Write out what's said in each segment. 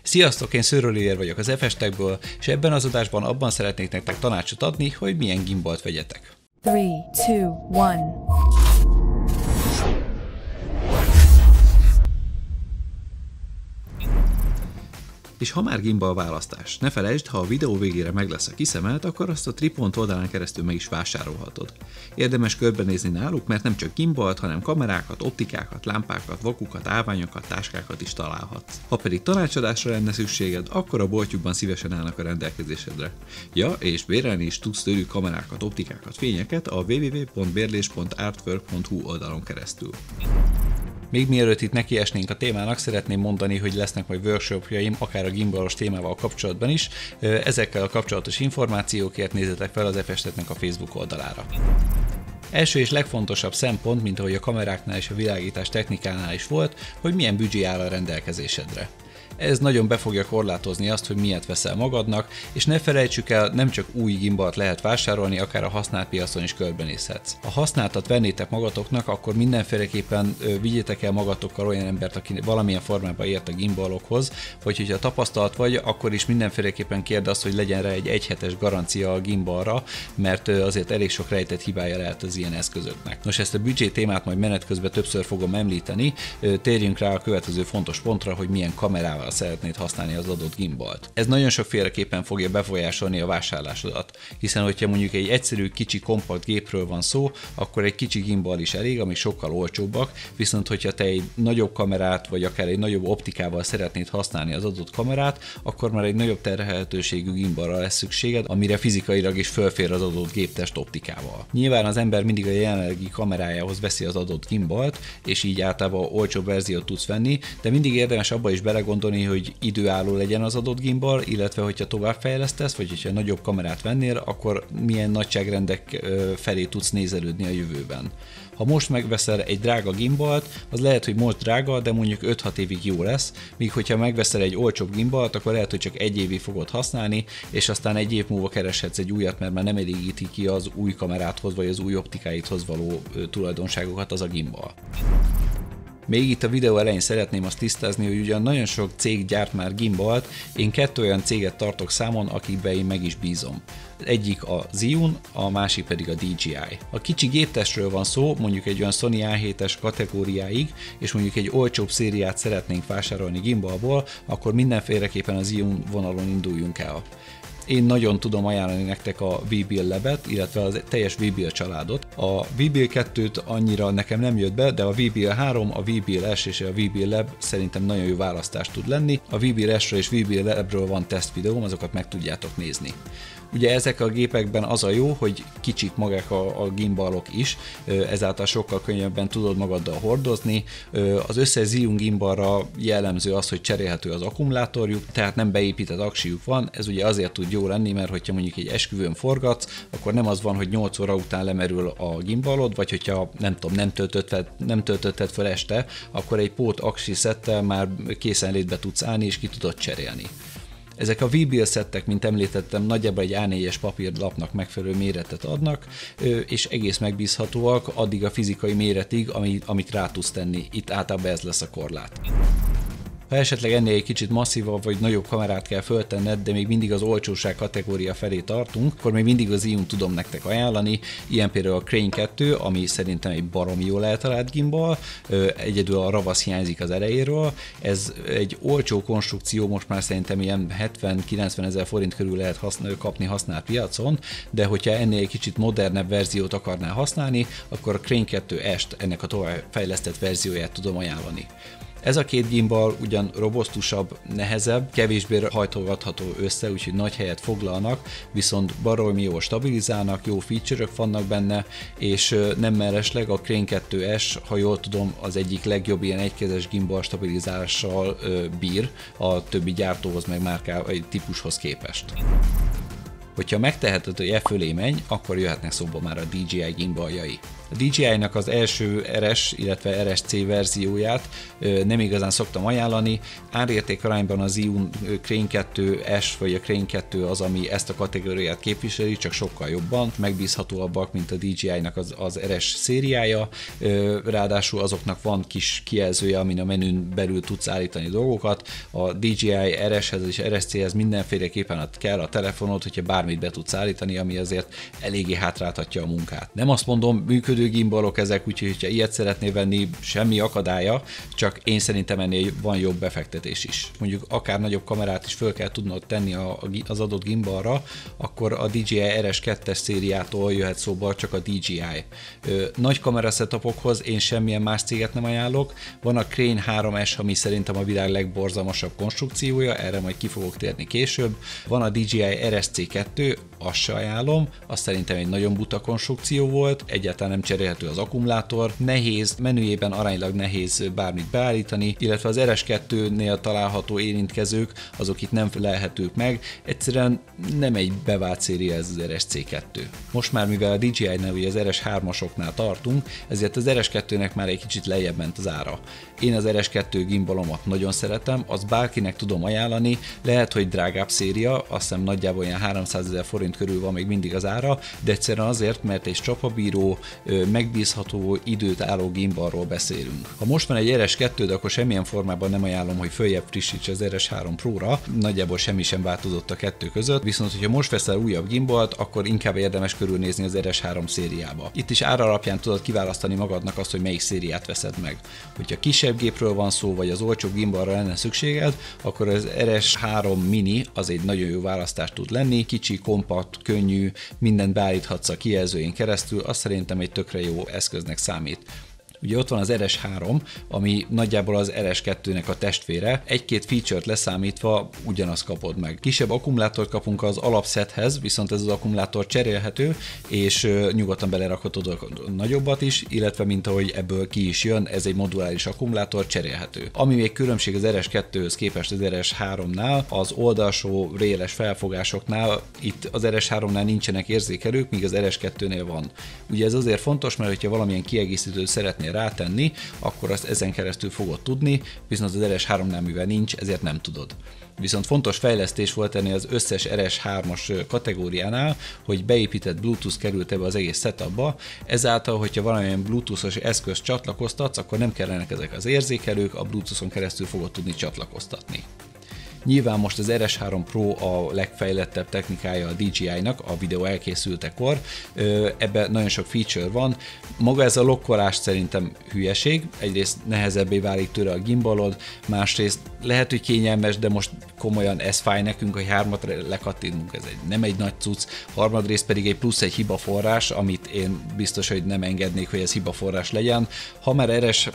Sziasztok, én Szőr Olivér vagyok az FS Techből, és ebben az adásban abban szeretnék nektek tanácsot adni, hogy milyen gimbalt vegyetek. 3, 2, 1. És ha már gimbal választás, ne felejtsd, ha a videó végére meg lesz a kiszemelt, akkor azt a Tripont oldalán keresztül meg is vásárolhatod. Érdemes körbenézni náluk, mert nem csak gimbalt, hanem kamerákat, optikákat, lámpákat, vakukat, állványokat, táskákat is találhatsz. Ha pedig tanácsadásra lenne szükséged, akkor a boltjukban szívesen állnak a rendelkezésedre. Ja, és bérelni is tudsz tőlük kamerákat, optikákat, fényeket a www.berlés.artwork.hu oldalon keresztül. Még mielőtt itt nekiesnénk a témának, szeretném mondani, hogy lesznek majd workshopjaim, akár a gimbalos témával kapcsolatban is. Ezekkel a kapcsolatos információkért nézzetek fel az FS Technek a Facebook oldalára. Első és legfontosabb szempont, mint ahogy a kameráknál és a világítás technikánál is volt, hogy milyen büdzsé áll a rendelkezésedre. Ez nagyon be fogja korlátozni azt, hogy miért veszel magadnak, és ne felejtsük el, nem csak új gimbalt lehet vásárolni, akár a használt piacon is körbenézhetsz. Ha használtat vennétek magatoknak, akkor mindenféleképpen vigyétek el magatokkal olyan embert, aki valamilyen formában ért a gimbalokhoz, vagy hogyha tapasztalt vagy, akkor is mindenféleképpen kérd azt, hogy legyen rá egy egyhetes garancia a gimbalra, mert azért elég sok rejtett hibája lehet az ilyen eszközöknek. Nos, ezt a büdzsé témát majd menet közben többször fogom említeni, térjünk rá a következő fontos pontra, hogy milyen kamerával szeretnéd használni az adott gimbalt. Ez nagyon sokféleképpen fogja befolyásolni a vásárlásodat, hiszen hogyha mondjuk egy egyszerű, kicsi, kompakt gépről van szó, akkor egy kicsi gimbal is elég, amik sokkal olcsóbbak, viszont hogyha te egy nagyobb kamerát, vagy akár egy nagyobb optikával szeretnéd használni az adott kamerát, akkor már egy nagyobb terhelhetőségű gimbalra lesz szükséged, amire fizikailag is fölfér az adott géptest optikával. Nyilván az ember mindig a jelenlegi kamerájához veszi az adott gimbalt, és így általában olcsóbb verziót tudsz venni, de mindig érdemes abba is belegondolni, hogy időálló legyen az adott gimbal, illetve hogyha továbbfejlesztesz, vagy hogyha nagyobb kamerát vennél, akkor milyen nagyságrendek felé tudsz nézelődni a jövőben. Ha most megveszel egy drága gimbalt, az lehet, hogy most drága, de mondjuk 5-6 évig jó lesz, míg hogyha megveszel egy olcsóbb gimbalt, akkor lehet, hogy csak 1 évig fogod használni, és aztán 1 év múlva kereshetsz egy újat, mert már nem elégíti ki az új kamerádhoz, vagy az új optikáidhoz való tulajdonságokat az a gimbal. Még itt a videó elején szeretném azt tisztázni, hogy ugyan nagyon sok cég gyárt már gimbalt, én 2 olyan céget tartok számon, akikben én meg is bízom. Egyik a Zhiyun, a másik pedig a DJI. A kicsi géptestről van szó, mondjuk egy olyan Sony A7-es kategóriáig, és mondjuk egy olcsóbb szériát szeretnénk vásárolni gimbalból, akkor mindenféleképpen a Zhiyun vonalon induljunk el. Én nagyon tudom ajánlani nektek a VBL Lab-et, illetve a teljes VBL családot. A VBL 2-t annyira nekem nem jött be, de a VBL 3, a VBL S és a VBL Lab szerintem nagyon jó választás tud lenni. A VBL S-ről és VBL Lab-ről van teszt videóm, azokat meg tudjátok nézni. Ugye ezek a gépekben az a jó, hogy kicsik magák a gimbalok is, ezáltal sokkal könnyebben tudod magaddal hordozni. Az összes Zhiyun gimbalra jellemző az, hogy cserélhető az akkumulátorjuk, tehát nem beépített aksijuk van, ez ugye azért tud jó lenni, mert hogyha mondjuk egy esküvőn forgatsz, akkor nem az van, hogy 8 óra után lemerül a gimbalod, vagy hogyha nem töltötted fel este, akkor egy pót aksi szettel már készenlétbe tudsz állni és ki tudod cserélni. Ezek a VBL szettek, mint említettem, nagyjából egy A4-es papírlapnak megfelelő méretet adnak, és egész megbízhatóak addig a fizikai méretig, amit rá tudsz tenni. Itt általában ez lesz a korlát. Ha esetleg ennél egy kicsit masszívabb vagy nagyobb kamerát kell föltenned, de még mindig az olcsóság kategória felé tartunk, akkor még mindig az Zhiyun tudom nektek ajánlani, ilyen például a Crane 2, ami szerintem egy baromi jól eltalált gimbal, egyedül a ravasz hiányzik az elejéről, ez egy olcsó konstrukció, most már szerintem ilyen 70-90 ezer forint körül lehet kapni használt piacon, de hogyha ennél egy kicsit modernebb verziót akarnál használni, akkor a Crane 2 S-t, ennek a továbbfejlesztett verzióját tudom ajánlani. Ez a 2 gimbal ugyan robosztusabb, nehezebb, kevésbé hajtogatható össze, úgyhogy nagy helyet foglalnak, viszont baromi jól stabilizálnak, jó feature-ök vannak benne, és nem mellesleg a Crane 2S, ha jól tudom, az egyik legjobb ilyen egykezes gimbal stabilizálással bír a többi gyártóhoz meg típushoz képest. Hogyha megteheted, hogy fölé menj, akkor jöhetnek szóba már a DJI gimbaljai. A DJI-nak az első RS, illetve RSC verzióját nem igazán szoktam ajánlani. Árérték arányban az Zhiyun Crane 2S vagy a Crane 2 az, ami ezt a kategóriát képviseli, csak sokkal jobban, megbízhatóabbak, mint a DJI-nak az RS szériája, ráadásul azoknak van kis kijelzője, amin a menün belül tudsz állítani dolgokat. A DJI RS-hez és RSC-hez mindenféleképpen kell a telefonod, hogyha bármit be tudsz állítani, ami azért eléggé hátráltatja a munkát. Nem azt mondom, működő gimbalok ezek, úgyhogy ha ilyet szeretnél venni, semmi akadálya, csak én szerintem ennél van jobb befektetés is. Mondjuk akár nagyobb kamerát is föl kell tudnod tenni az adott gimbalra, akkor a DJI RS2-es szériától jöhet szóba csak a DJI. Nagy kamera setupokhoz én semmilyen más céget nem ajánlok. Van a Crane 3S, ami szerintem a világ legborzalmasabb konstrukciója, erre majd ki fogok térni később. Van a DJI RSC2, azt se ajánlom, azt szerintem egy nagyon buta konstrukció volt, egyáltalán nem cserélhető az akkumulátor, nehéz, menüjében aránylag nehéz bármit beállítani, illetve az RS2-nél található érintkezők, azok itt nem felelhetők meg, egyszerűen nem egy bevált széria ez az RSC2. Most már mivel a DJI-nál ugye az RS3-asoknál tartunk, ezért az RS2-nek már egy kicsit lejjebb ment az ára. Én az RS2 gimbalomat nagyon szeretem, azt bárkinek tudom ajánlani, lehet, hogy drágább széria, azt hiszem nagyjából olyan 300 000 forint körül van még mindig az ára, de egyszerűen azért, mert egy csapabíró, megbízható, időt álló gimbalról beszélünk. Ha most van egy RS2, akkor semmilyen formában nem ajánlom, hogy följebb frissíts az RS3 Pro-ra, nagyjából semmi sem változott a kettő között, viszont hogyha most veszel újabb gimbalt, akkor inkább érdemes körülnézni az RS3 szériába. Itt is ár alapján tudod kiválasztani magadnak azt, hogy melyik szériát veszed meg. Hogyha kisebb gépről van szó, vagy az olcsó gimbalra lenne szükséged, akkor az RS3 Mini az egy nagyon jó választás tud lenni, kicsi, kompakt, könnyű, mindent beállíthatsz a kijelzőjén keresztül, azt szerintem egy tökre jó eszköznek számít. Ugye ott van az RS3, ami nagyjából az RS2-nek a testvére, egy-két feature-t leszámítva ugyanazt kapod meg. Kisebb akkumulátort kapunk az alapszethez, viszont ez az akkumulátor cserélhető, és nyugodtan belerakhatod a nagyobbat is, illetve mint ahogy ebből ki is jön, ez egy moduláris akkumulátor cserélhető. Ami még különbség az RS2-höz képest az RS3-nál, az oldalsó réles felfogásoknál, itt az RS3-nál nincsenek érzékelők, míg az RS2-nél van. Ugye ez azért fontos, mert hogyha valamilyen kiegészítőt szeretnél rátenni, akkor azt ezen keresztül fogod tudni, viszont az RS3-nál mivel nincs, ezért nem tudod. Viszont fontos fejlesztés volt ennél az összes RS3-as kategóriánál, hogy beépített Bluetooth került ebbe az egész setupba, ezáltal, hogyha valamilyen Bluetooth-os eszközt csatlakoztatsz, akkor nem kellenek ezek az érzékelők, a Bluetooth-on keresztül fogod tudni csatlakoztatni. Nyilván most az RS3 Pro a legfejlettebb technikája a DJI-nak a videó elkészültekor, ebben nagyon sok feature van. Maga ez a lokkolás szerintem hülyeség, egyrészt nehezebbé válik tőle a gimbalod, másrészt lehet, hogy kényelmes, de most komolyan ez fáj nekünk, hogy hármat lekattinunk, ez nem egy nagy cucc, harmadrészt pedig egy plusz egy hibaforrás, amit én biztos, hogy nem engednék, hogy ez hibaforrás legyen. Ha már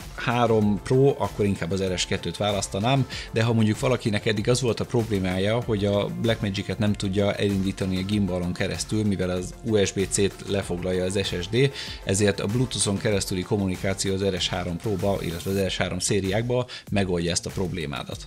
RS3 Pro, akkor inkább az RS2-t választanám, de ha mondjuk valakinek eddig az volt a problémája, hogy a Blackmagic-et nem tudja elindítani a gimbalon keresztül, mivel az USB-C-t lefoglalja az SSD, ezért a Bluetooth-on keresztüli kommunikáció az RS3 Pro-ba, illetve az RS3 szériákba megoldja ezt a problémádat.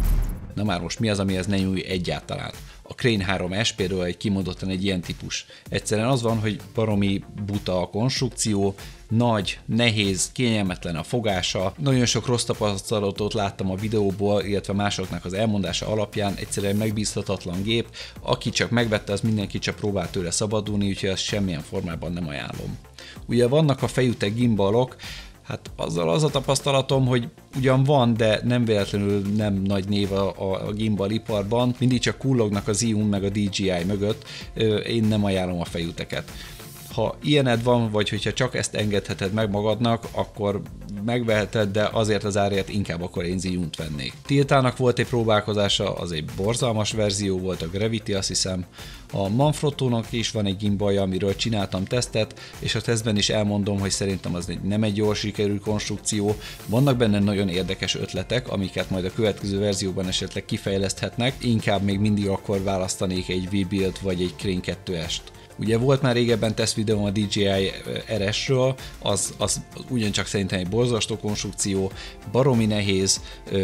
Na már most mi az, amihez ne nyúlj egyáltalán? A Crane 3S például kimondottan egy ilyen típus. Egyszerűen az van, hogy baromi buta a konstrukció, nagy, nehéz, kényelmetlen a fogása. Nagyon sok rossz tapasztalatot láttam a videóból, illetve másoknak az elmondása alapján, egyszerűen megbízhatatlan gép. Aki csak megvette, az mindenki csak próbál tőle szabadulni, úgyhogy ezt semmilyen formában nem ajánlom. Ugye vannak a fejütek gimbalok, hát azzal az a tapasztalatom, hogy ugyan van, de nem véletlenül nem nagy név a gimbal iparban, mindig csak kullognak a Zhiyun meg a DJI mögött, én nem ajánlom a fejüteket. Ha ilyened van, vagy hogyha csak ezt engedheted meg magadnak, akkor megveheted, de azért az árért inkább akkor én Zhiyunt vennék. Tiltának volt egy próbálkozása, az egy borzalmas verzió volt, a Gravity, azt hiszem. A Manfrottónak is van egy gimbalja, amiről csináltam tesztet, és a tesztben is elmondom, hogy szerintem az nem egy jól sikerült konstrukció. Vannak benne nagyon érdekes ötletek, amiket majd a következő verzióban esetleg kifejleszthetnek, inkább még mindig akkor választanék egy V-Build vagy egy Crane 2-est. Ugye volt már régebben test videóm a DJI RS-ről, az ugyancsak szerintem egy borzasztó konstrukció, baromi nehéz,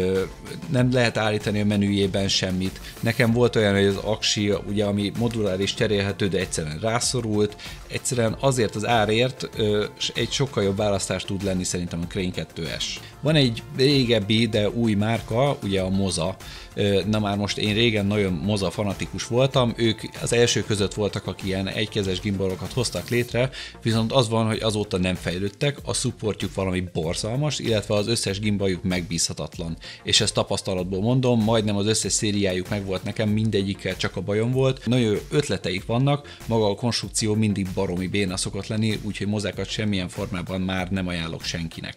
nem lehet állítani a menüjében semmit. Nekem volt olyan, hogy az aksi, ugye, ami moduláris cserélhető, de egyszerűen rászorult, egyszerűen azért az árért egy sokkal jobb választás tud lenni szerintem a Crane 2S. Van egy régebbi, de új márka, ugye a Moza. Na már most én régen nagyon Moza fanatikus voltam, ők az első között voltak, akik ilyen egykezes gimbalokat hoztak létre, viszont az van, hogy azóta nem fejlődtek, a supportjuk valami borzalmas, illetve az összes gimbaljuk megbízhatatlan. És ezt tapasztalatból mondom, majdnem az összes szériájuk megvolt nekem, mindegyikkel csak a bajom volt. Nagyon jó ötleteik vannak, maga a konstrukció mindig baromi béna szokott lenni, úgyhogy Mozákat semmilyen formában már nem ajánlok senkinek.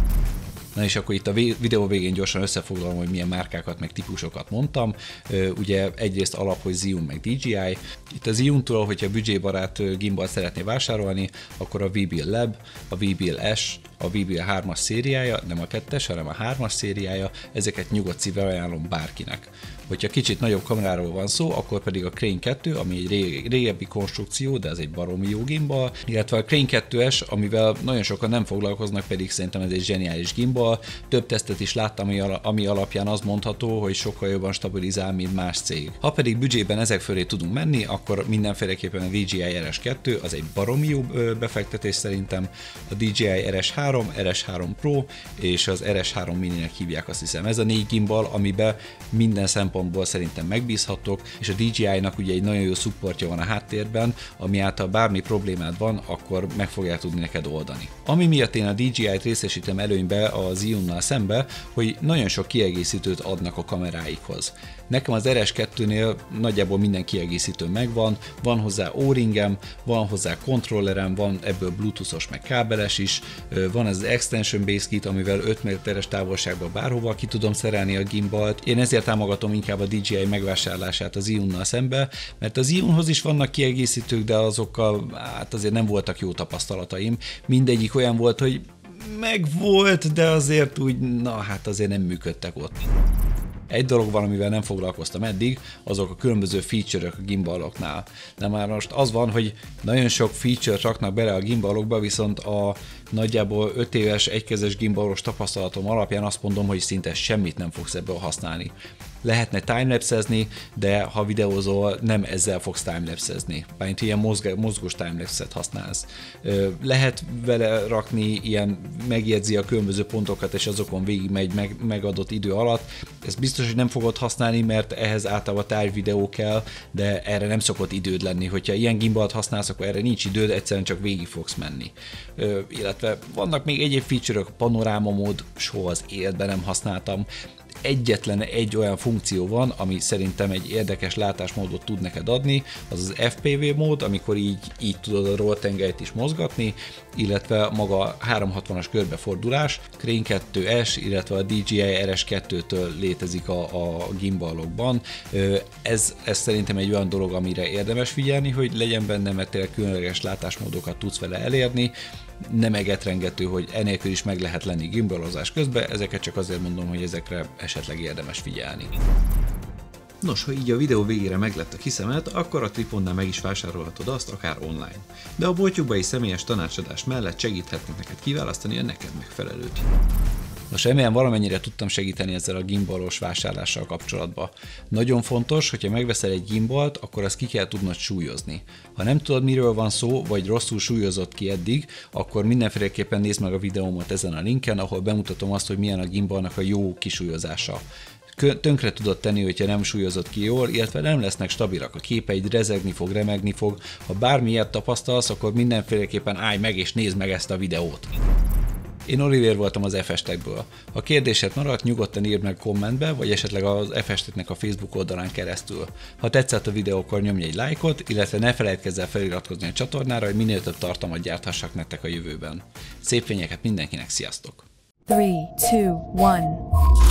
Na és akkor itt a videó végén gyorsan összefoglalom, hogy milyen márkákat meg típusokat mondtam. Ugye egyrészt alap, hogy Zhiyun meg DJI. Itt a Zhiyuntól, hogyha büdzsébarát gimbal szeretné vásárolni, akkor a VBL Lab, a VBL S, a VBL 3-as szériája, nem a 2-es, hanem a 3-as szériája, ezeket nyugodt szívvel ajánlom bárkinek. Hogyha kicsit nagyobb kameráról van szó, akkor pedig a Crane 2, ami egy régebbi konstrukció, de ez egy baromi jó gimbal, illetve a Crane 2S, amivel nagyon sokan nem foglalkoznak, pedig szerintem ez egy zseniális gimbal. Több tesztet is láttam, ami alapján az mondható, hogy sokkal jobban stabilizál, mint más cég. Ha pedig büdzsében ezek fölé tudunk menni, akkor mindenféleképpen a DJI RS2 az egy baromi jó befektetés szerintem. A DJI RS3, RS3 Pro és az RS3 Mini-nek hívják, azt hiszem. Ez a 4 gimbal, amiben minden szempontból szerintem megbízhatok, és a DJI-nak ugye egy nagyon jó supportja van a háttérben, ami által bármi problémád van, akkor meg fogják tudni neked oldani. Ami miatt én a DJI-t részesítem előnybe a Zhiyunnal szembe, hogy nagyon sok kiegészítőt adnak a kameráikhoz. Nekem az RS2-nél nagyjából minden kiegészítő megvan, van hozzá O-ringem, van hozzá kontrollerem, van ebből bluetoothos meg kábeles is, van ez az Extension Base Kit, amivel 5 méteres távolságban bárhova ki tudom szerelni a gimbalt. Én ezért támogatom inkább a DJI megvásárlását a Zhiyunnal szembe, mert a Zhiyunhoz is vannak kiegészítők, de azokkal hát azért nem voltak jó tapasztalataim. Mindegyik olyan volt, hogy megvolt, de azért úgy, na hát azért nem működtek ott. Egy dolog van, amivel nem foglalkoztam eddig, azok a különböző feature-ök a gimbaloknál. De már most az van, hogy nagyon sok feature-t raknak bele a gimbalokba, viszont a nagyjából 5 éves egykezes gimbalos tapasztalatom alapján azt mondom, hogy szinte semmit nem fogsz ebből használni. Lehetne timelapsezni, de ha videózol, nem ezzel fogsz timelapsezni. Bármint ilyen mozgós timelapse-et használsz. Lehet vele rakni, ilyen megjegyzi a különböző pontokat, és azokon végig megy megadott idő alatt. Ezt biztos, hogy nem fogod használni, mert ehhez általában tárgyvideó kell, de erre nem szokott időd lenni. Hogyha ilyen gimbalt használsz, akkor erre nincs időd, egyszerűen csak végig fogsz menni. Illetve vannak még egyéb feature-ök, panoráma mód, soha az életben nem használtam. Egyetlen egy olyan funkció van, ami szerintem egy érdekes látásmódot tud neked adni, az az FPV mód, amikor így tudod a rolltengelyt is mozgatni, illetve maga 360-as körbefordulás, Crane 2S, illetve a DJI RS2-től létezik a gimbalokban. Ez szerintem egy olyan dolog, amire érdemes figyelni, hogy legyen benne, mert tényleg különleges látásmódokat tudsz vele elérni, nem egetrengető, hogy enélkül is meg lehet lenni gimbalozás közben, ezeket csak azért mondom, hogy ezekre esetleg érdemes figyelni. Nos, ha így a videó végére meglett a kiszemet, akkor a Tripodnál meg is vásárolhatod azt, akár online. De a boltjukba is személyes tanácsadás mellett segíthetnek neked kiválasztani a neked megfelelőt. Most remélem valamennyire tudtam segíteni ezzel a gimbalos vásárlással kapcsolatban. Nagyon fontos, hogyha megveszel egy gimbalt, akkor azt ki kell tudnod súlyozni. Ha nem tudod, miről van szó, vagy rosszul súlyozott ki eddig, akkor mindenféleképpen nézd meg a videómat ezen a linken, ahol bemutatom azt, hogy milyen a gimbalnak a jó kisúlyozása. Tönkre tudod tenni, hogyha nem súlyozott ki jól, illetve nem lesznek stabilak a képeid, rezegni fog, remegni fog. Ha bármi ilyet tapasztalsz, akkor mindenféleképpen állj meg és nézd meg ezt a videót. Én Oliver voltam az FS Techből. Ha kérdésed maradt, nyugodtan írd meg kommentbe, vagy esetleg az FS Technek a Facebook oldalán keresztül. Ha tetszett a videó, akkor nyomj egy lájkot, illetve ne felejtkezz el feliratkozni a csatornára, hogy minél több tartalmat gyárthassak nektek a jövőben. Szép fényeket mindenkinek, sziasztok! 3, 2, 1